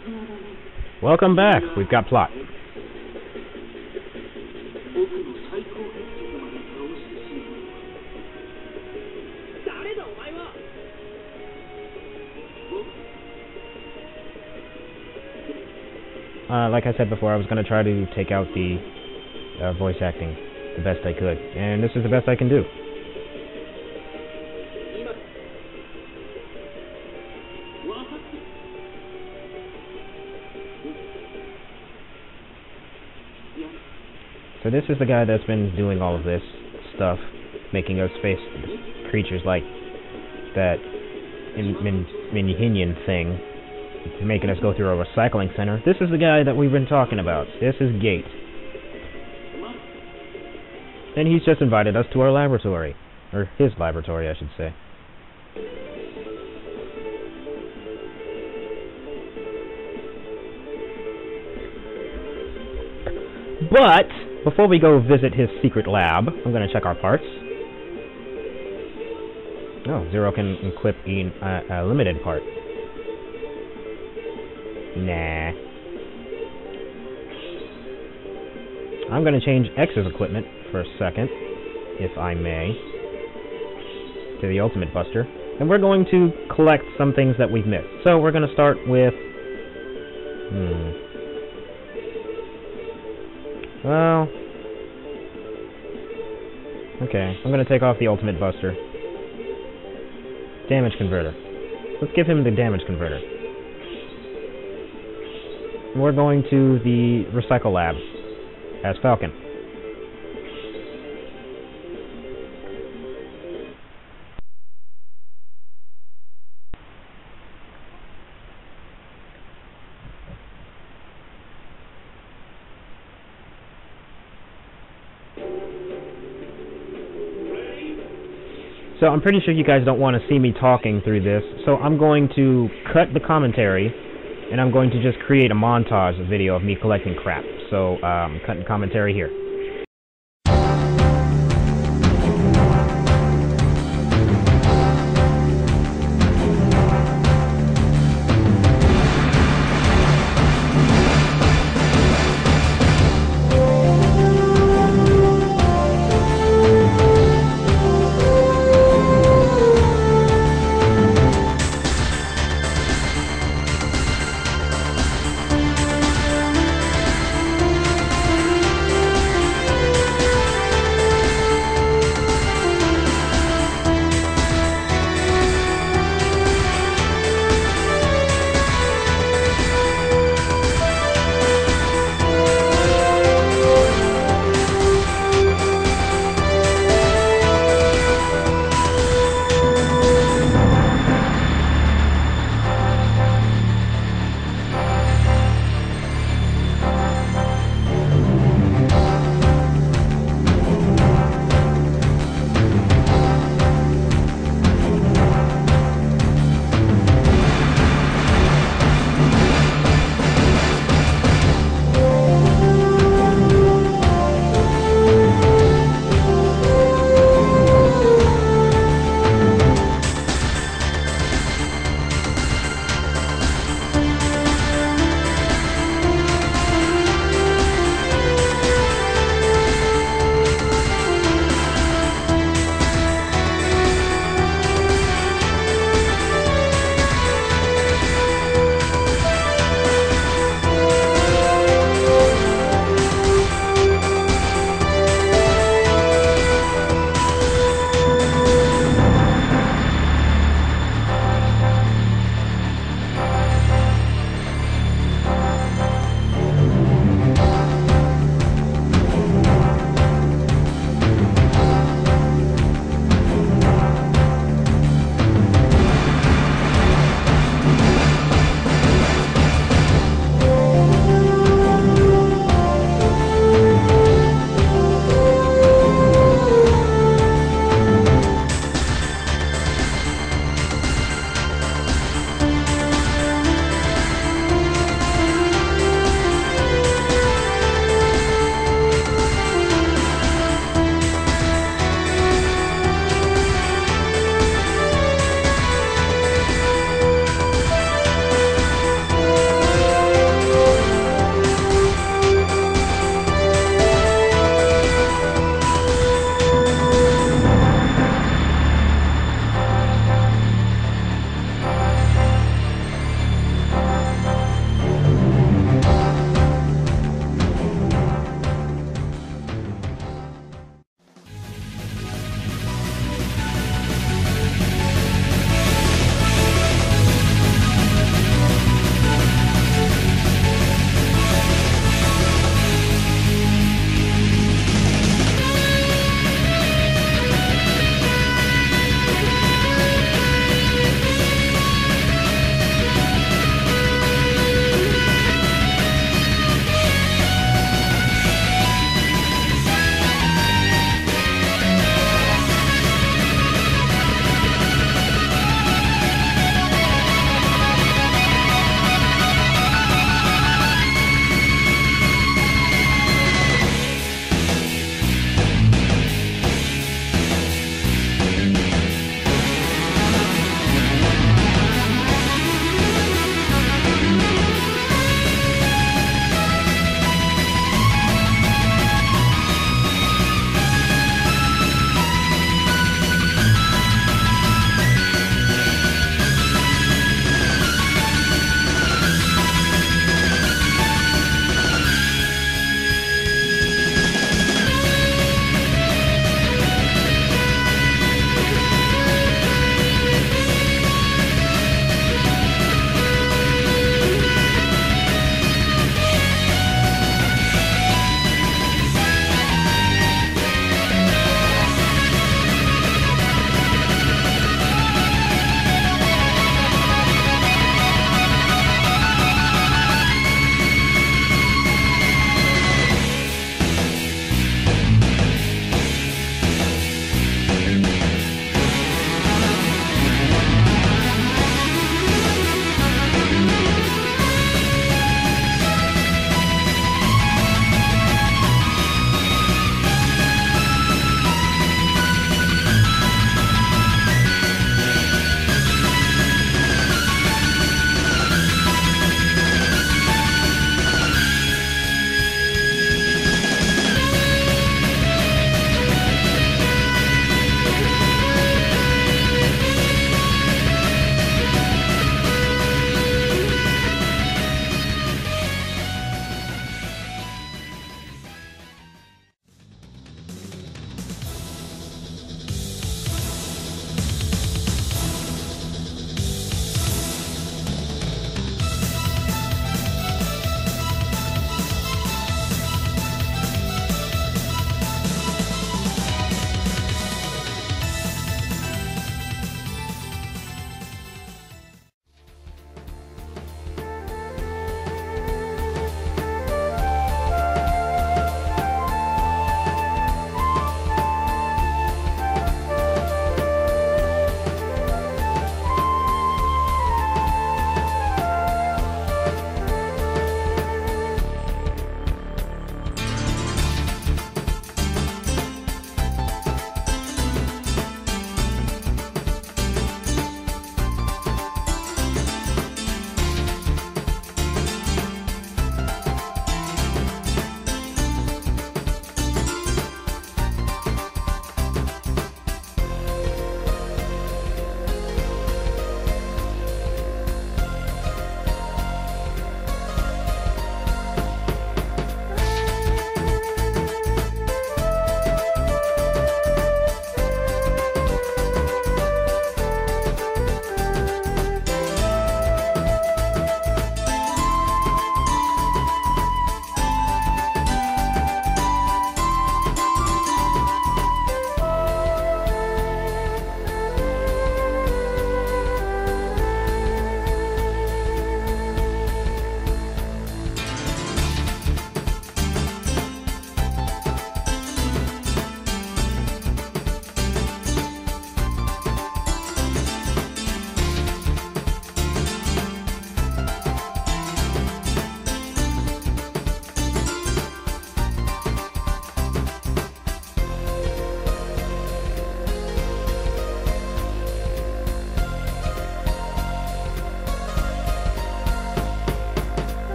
Welcome back. We've got plot. Like I said before, I was going to try to take out the voice acting the best I could, and this is the best I can do. So this is the guy that's been doing all of this stuff, making us face creatures like that Minhinian thing, making us go through a recycling center. This is the guy that we've been talking about. This is Gate. And he's just invited us to our laboratory. Or his laboratory, I should say. But before we go visit his secret lab, I'm going to check our parts. Oh, Zero can equip a limited part. Nah. I'm going to change X's equipment for a second, if I may, to the Ultimate Buster. And we're going to collect some things that we've missed. So we're going to start with... Well... Okay, I'm going to take off the Ultimate Buster. Damage Converter. Let's give him the Damage Converter. And we're going to the Recycle Lab as Falcon. So I'm pretty sure you guys don't want to see me talking through this, so I'm going to cut the commentary, and I'm going to just create a montage video of me collecting crap. So, cutting commentary here.